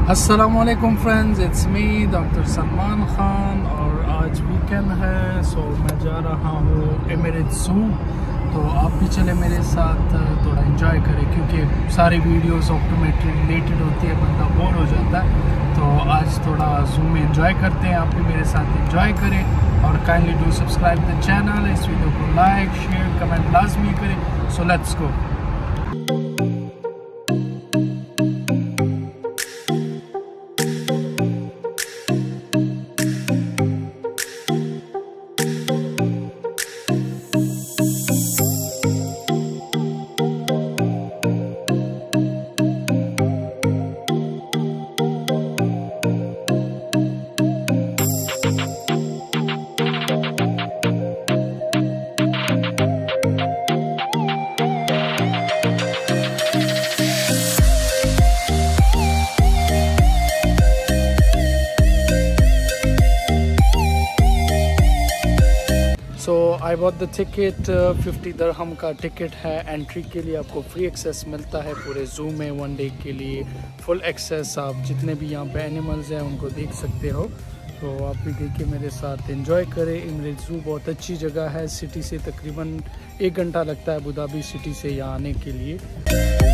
अस्सलामुअलैकुम friends, it's me doctor Salman Khan और आज वीकेंड है। सो मैं जा रहा हूँ एमिरेट्सो। तो आप भी चले मेरे साथ, थोड़ा एंजॉय करें क्योंकि सारी वीडियोस ऑप्टोमेट्री रिलेटेड होती है, बंदा बोर हो जाता है। तो आज थोड़ा जूम में एंजॉय करते हैं, आप भी मेरे साथ एंजॉय करें और kindly do subscribe the channel. इस वीडियो को लाइक शेयर कमेंट लाजमी करें। So let's go. So I bought the ticket. 50 दरहम का टिकट है। एंट्री के लिए आपको फ्री एक्सेस मिलता है पूरे ज़ू में 1 डे के लिए। फुल एक्सेस, आप जितने भी यहाँ पे एनिमल्स हैं उनको देख सकते हो। तो आप भी देखिए मेरे साथ, एंजॉय करें। एमिरेट्सो बहुत अच्छी जगह है। सिटी से तकरीबन 1 घंटा लगता है अबुधाबी सिटी से यहाँ आने के लिए।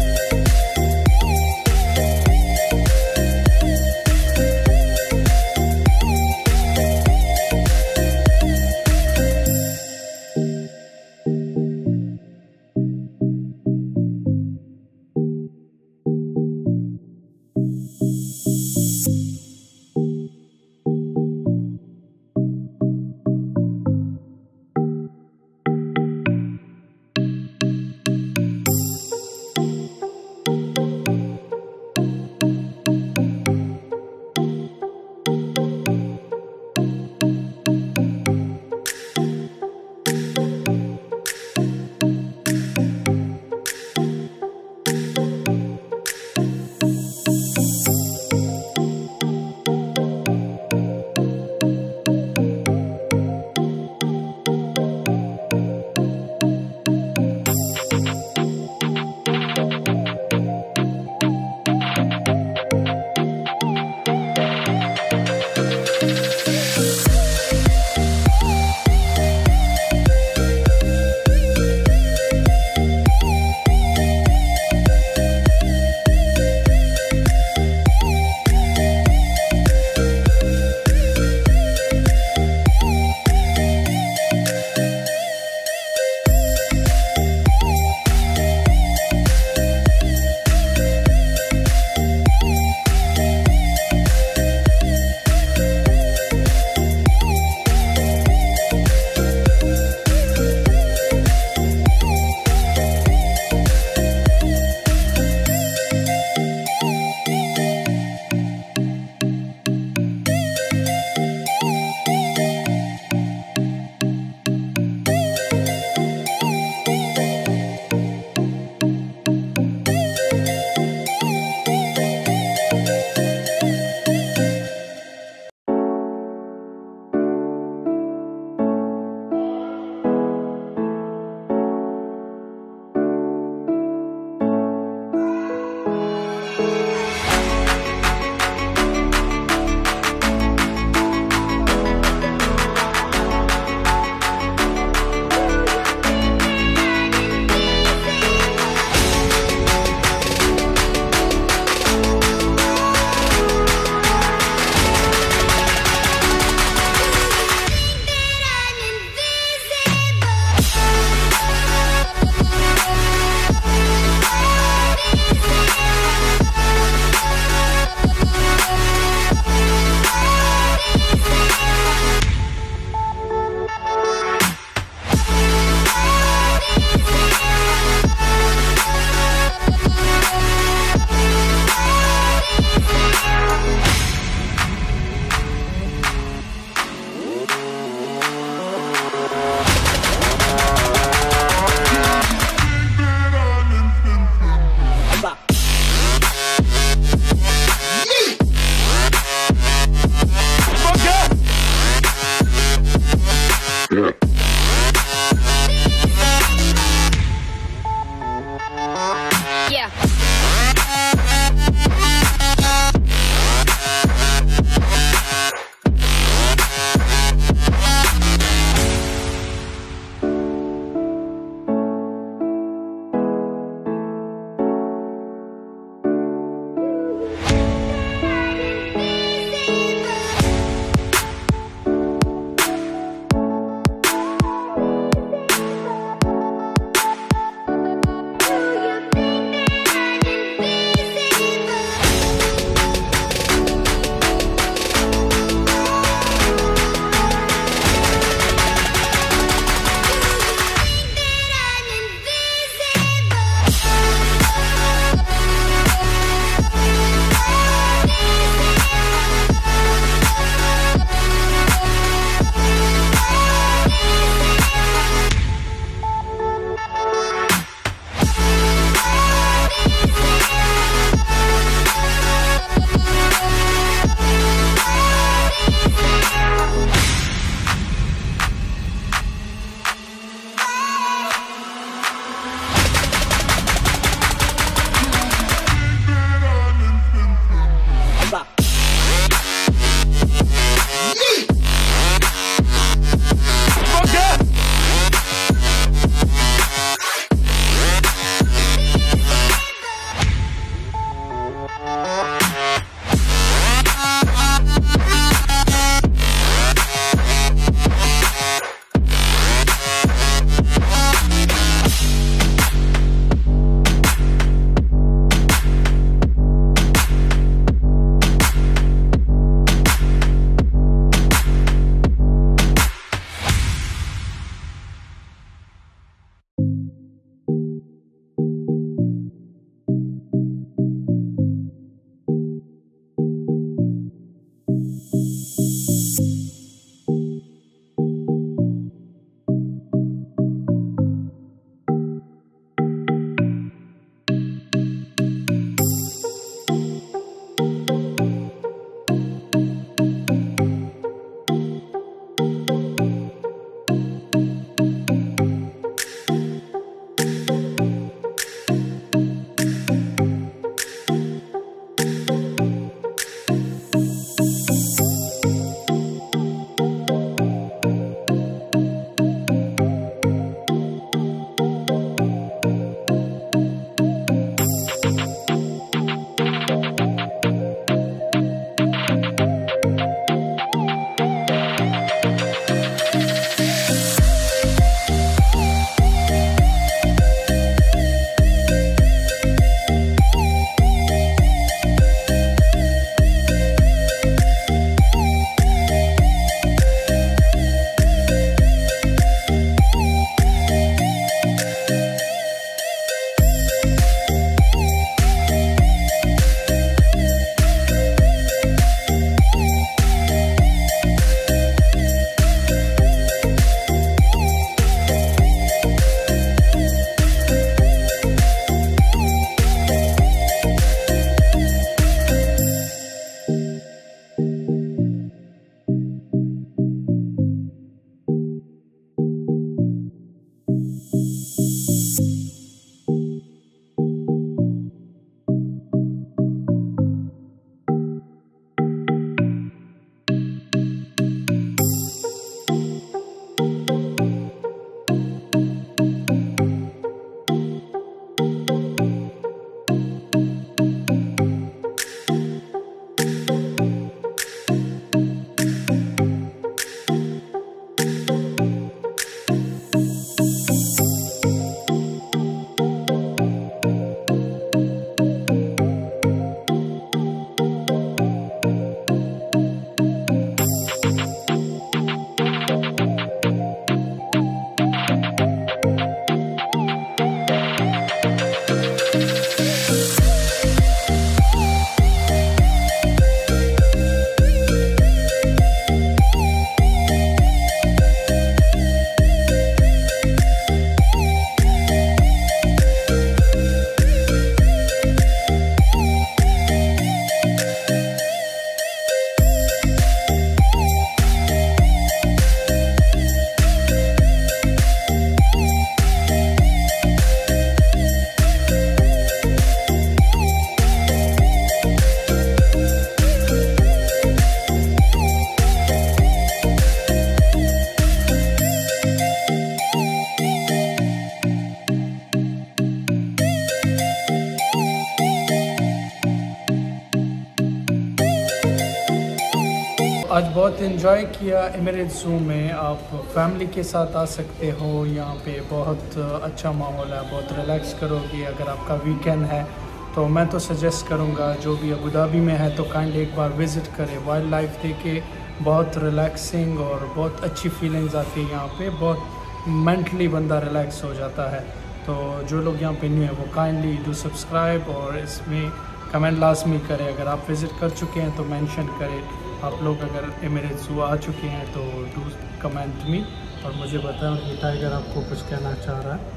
आज बहुत इन्जॉय किया एमिरेट्सो में। आप फैमिली के साथ आ सकते हो, यहाँ पे बहुत अच्छा माहौल है, बहुत रिलैक्स करोगे। अगर आपका वीकेंड है तो मैं तो सजेस्ट करूँगा, जो भी अबूधाबी में है तो काइंडली एक बार विज़िट करें। वाइल्ड लाइफ देखे, बहुत रिलैक्सिंग और बहुत अच्छी फीलिंग्स आती है यहाँ पे, बहुत मेंटली बंदा रिलैक्स हो जाता है। तो जो लोग यहाँ पे न्यू है वो काइंडली डू सब्सक्राइब और इसमें कमेंट लाजमी करें। अगर आप विज़िट कर चुके हैं तो मेंशन करें। आप लोग अगर एमिरेट्सो आ चुके हैं तो डू कमेंट मी और मुझे बताएं। और ये टाइगर आपको कुछ कहना चाह रहा है।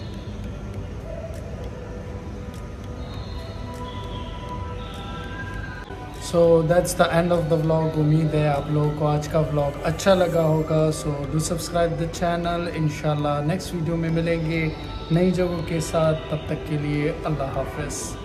So that's the end of the vlog. उम्मीद है आप लोगों को आज का व्लॉग अच्छा लगा होगा। So do subscribe the channel. इंशाल्लाह नेक्स्ट वीडियो में मिलेंगे नई जगहों के साथ। तब तक के लिए अल्लाह हाफ़िज़।